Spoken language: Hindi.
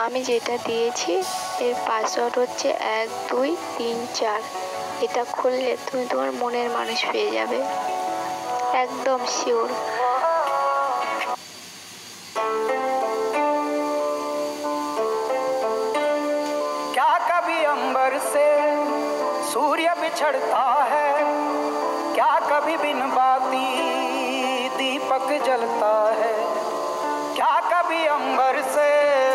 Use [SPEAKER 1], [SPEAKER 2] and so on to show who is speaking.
[SPEAKER 1] আমি যেটা দিয়েছি এর পাসওয়ার্ড হচ্ছে 1 2 3 4। এটা খুললে তুমি তোমার মনের মানুষ পেয়ে যাবে, একদম শিওর।
[SPEAKER 2] क्या कभी अंबर से सूर्य बिछड़ता है, क्या कभी बिन बाती दीपक जलता है, क्या कभी अंबर से